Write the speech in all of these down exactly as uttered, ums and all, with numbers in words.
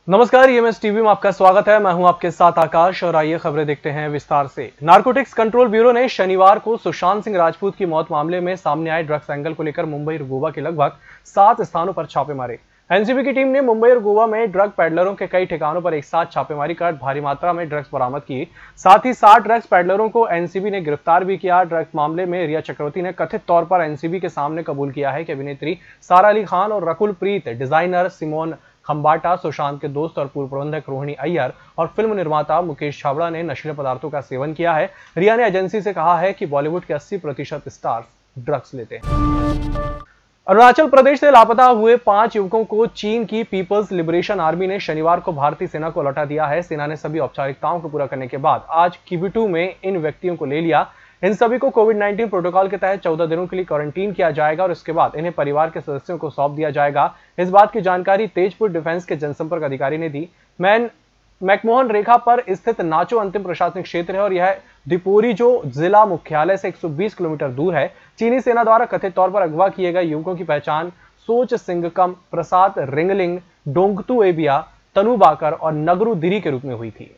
नमस्कार, EMS TV में आपका स्वागत है। मैं हूं आपके साथ आकाश और आइए खबरें देखते हैं विस्तार से। नारकोटिक्स कंट्रोल ब्यूरो ने शनिवार को सुशांत सिंह राजपूत की मौत मामले में सामने आए ड्रग्स एंगल को लेकर मुंबई और गोवा के लगभग सात स्थानों पर छापे मारे। एनसीबी की टीम ने मुंबई और गोवा में ड्रग पैडलरों के कई ठिकानों पर एक साथ छापेमारी कर भारी मात्रा में ड्रग्स बरामद की। साथ ही सात ड्रग्स पैडलरों को एनसीबी ने गिरफ्तार भी किया। ड्रग्स मामले में रिया चक्रवर्ती ने कथित तौर पर एनसीबी के सामने कबूल किया है कि अभिनेत्री सारा अली खान और रकुल प्रीत, डिजाइनर सिमोन खंबाटा, सुशांत के दोस्त और पूर्व प्रबंधक रोहिणी अय्यर और फिल्म निर्माता मुकेश छाबड़ा ने नशीले पदार्थों का सेवन किया है। रिया ने एजेंसी से कहा है कि बॉलीवुड के अस्सी प्रतिशत स्टार्स ड्रग्स लेते हैं। अरुणाचल प्रदेश से लापता हुए पांच युवकों को चीन की पीपल्स लिबरेशन आर्मी ने शनिवार को भारतीय सेना को लौटा दिया है। सेना ने सभी औपचारिकताओं को पूरा करने के बाद आज किबिटू में इन व्यक्तियों को ले लिया। इन सभी को कोविड उन्नीस प्रोटोकॉल के तहत चौदह दिनों के लिए क्वारंटीन किया जाएगा और इसके बाद इन्हें परिवार के सदस्यों को सौंप दिया जाएगा। इस बात की जानकारी तेजपुर डिफेंस के जनसंपर्क अधिकारी ने दी। मैन मैकमोहन रेखा पर स्थित नाचो अंतिम प्रशासनिक क्षेत्र है और यह दिपोरी जो जिला मुख्यालय से एक सौ बीस किलोमीटर दूर है। चीनी सेना द्वारा कथित तौर पर अगवा किए गए युवकों की पहचान सोच सिंगकम, प्रसाद रिंगलिंग, डोंगतू एबिया, तनु बाकर और नगरू दिरी के रूप में हुई थी।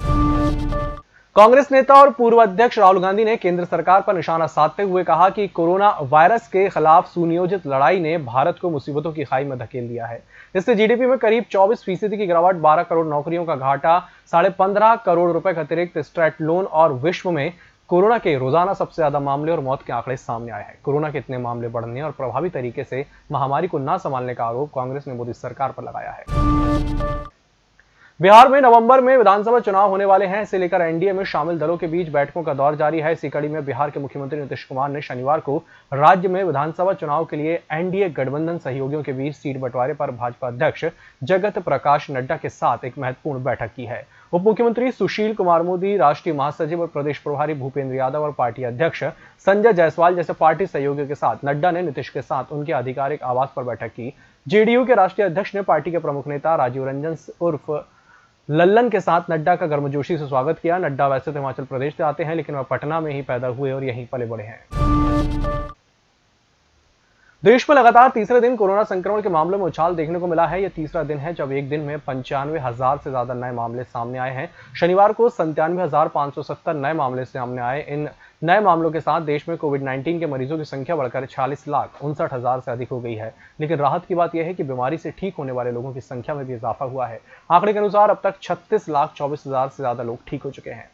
कांग्रेस नेता और पूर्व अध्यक्ष राहुल गांधी ने केंद्र सरकार पर निशाना साधते हुए कहा कि कोरोना वायरस के खिलाफ सुनियोजित लड़ाई ने भारत को मुसीबतों की खाई में धकेल दिया है। इससे जीडीपी में करीब चौबीस फीसदी की गिरावट, बारह करोड़ नौकरियों का घाटा, साढ़े पंद्रह करोड़ रुपए का अतिरिक्त स्ट्रेट लोन और विश्व में कोरोना के रोजाना सबसे ज्यादा मामले और मौत के आंकड़े सामने आए हैं। कोरोना के इतने मामले बढ़ने और प्रभावी तरीके से महामारी को न संभालने का आरोप कांग्रेस ने मोदी सरकार पर लगाया है। बिहार में नवंबर में विधानसभा चुनाव होने वाले हैं। इसे लेकर एनडीए में शामिल दलों के बीच बैठकों का दौर जारी है। इसी कड़ी में बिहार के मुख्यमंत्री नीतीश कुमार ने शनिवार को राज्य में विधानसभा चुनाव के लिए एनडीए गठबंधन सहयोगियों के बीच सीट बंटवारे पर भाजपा अध्यक्ष जगत प्रकाश नड्डा के साथ एक महत्वपूर्ण बैठक की है। उप मुख्यमंत्री सुशील कुमार मोदी, राष्ट्रीय महासचिव और प्रदेश प्रभारी भूपेंद्र यादव और पार्टी अध्यक्ष संजय जायसवाल जैसे पार्टी सहयोगियों के साथ नड्डा ने नीतीश के साथ उनके आधिकारिक आवास पर बैठक की। जेडीयू के राष्ट्रीय अध्यक्ष ने पार्टी के प्रमुख नेता राजीव रंजन उर्फ लल्लन के साथ नड्डा का गर्मजोशी से स्वागत किया। नड्डा वैसे तो हिमाचल प्रदेश से आते हैं, लेकिन वह पटना में ही पैदा हुए और यहीं पले बड़े हैं। देश में लगातार तीसरे दिन कोरोना संक्रमण के मामलों में उछाल देखने को मिला है। यह तीसरा दिन है जब एक दिन में पंचानवे हजार से ज्यादा नए मामले सामने आए हैं। शनिवार को संतानवे हजार पांच सौ सत्तर नए मामले सामने आए। इन नए मामलों के साथ देश में कोविड उन्नीस के मरीजों की संख्या बढ़कर छियालीस लाख उनसठ हजार से अधिक हो गई है। लेकिन राहत की बात यह है कि बीमारी से ठीक होने वाले लोगों की संख्या में भी इजाफा हुआ है। आंकड़े के अनुसार अब तक छत्तीस लाख चौबीस हजार से ज्यादा लोग ठीक हो चुके हैं।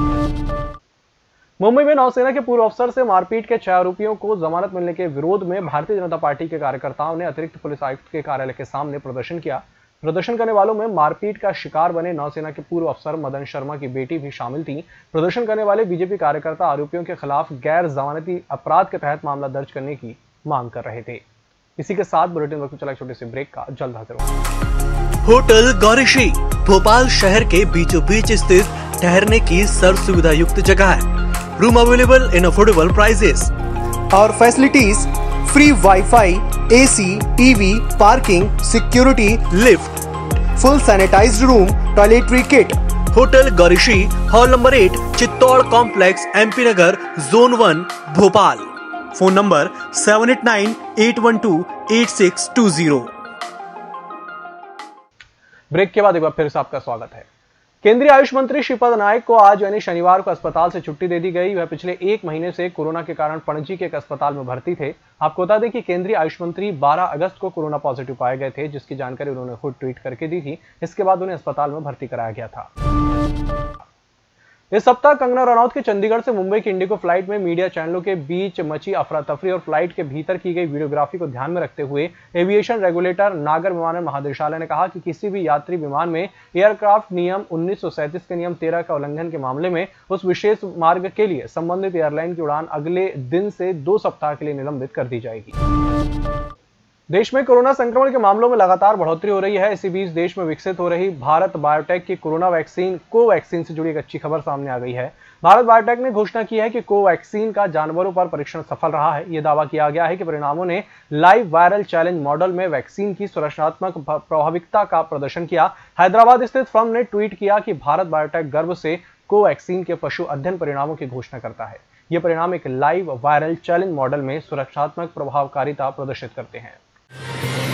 मुंबई में नौसेना के पूर्व अफसर से मारपीट के छह आरोपियों को जमानत मिलने के विरोध में भारतीय जनता पार्टी के कार्यकर्ताओं ने अतिरिक्त पुलिस आयुक्त के कार्यालय के सामने प्रदर्शन किया। प्रदर्शन करने वालों में मारपीट का शिकार बने नौसेना के पूर्व अफसर मदन शर्मा की बेटी भी शामिल थी। प्रदर्शन करने वाले बीजेपी कार्यकर्ता आरोपियों के खिलाफ गैर जमानती अपराध के तहत मामला दर्ज करने की मांग कर रहे थे। इसी के साथ बुलेटिन वक्त चला छोटे से ब्रेक का, जल्द हाजिर होंगे। होटल गौरीश्री भोपाल शहर के बीचों बीच स्थित ठहरने की सर्व सुविधा युक्त जगह है। Room available in affordable prices और facilities free wifi, AC, TV, parking, security, lift, full sanitized room, toiletry kit. Hotel Gaurishri, hall number eight, Chittor complex, MP Nagar, zone one, Bhopal. Phone number seven eight nine eight one two eight six two zero. ब्रेक के बाद एक बार फिर से आपका स्वागत है। केंद्रीय आयुष मंत्री श्रीपद नायक को आज यानी शनिवार को अस्पताल से छुट्टी दे दी गई। वह पिछले एक महीने से कोरोना के कारण पणजी के एक अस्पताल में भर्ती थे। आपको बता दें कि केंद्रीय आयुष मंत्री बारह अगस्त को कोरोना पॉजिटिव पाए गए थे, जिसकी जानकारी उन्होंने खुद ट्वीट करके दी थी। इसके बाद उन्हें अस्पताल में भर्ती कराया गया था। इस सप्ताह कंगना रनौत के चंडीगढ़ से मुंबई की इंडिगो फ्लाइट में मीडिया चैनलों के बीच मची अफरा तफरी और फ्लाइट के भीतर की गई वीडियोग्राफी को ध्यान में रखते हुए एविएशन रेगुलेटर नागर विमानन महानिदेशालय ने कहा कि किसी भी यात्री विमान में एयरक्राफ्ट नियम उन्नीस सौ सैंतीस के नियम तेरह का उल्लंघन के मामले में उस विशेष मार्ग के लिए संबंधित एयरलाइन की उड़ान अगले दिन से दो सप्ताह के लिए निलंबित कर दी जाएगी। देश में कोरोना संक्रमण के मामलों में लगातार बढ़ोतरी हो रही है। इसी बीच देश में विकसित हो रही भारत बायोटेक की कोरोना वैक्सीन कोवैक्सीन से जुड़ी एक अच्छी खबर सामने आ गई है। भारत बायोटेक ने घोषणा की है कि कोवैक्सीन का जानवरों पर परीक्षण सफल रहा है। यह दावा किया गया है कि परिणामों ने लाइव वायरल चैलेंज मॉडल में वैक्सीन की सुरक्षात्मक प्रभाविकता का प्रदर्शन किया। हैदराबाद स्थित फर्म ने ट्वीट किया कि भारत बायोटेक गर्व से कोवैक्सीन के पशु अध्ययन परिणामों की घोषणा करता है। ये परिणाम एक लाइव वायरल चैलेंज मॉडल में सुरक्षात्मक प्रभावकारिता प्रदर्शित करते हैं।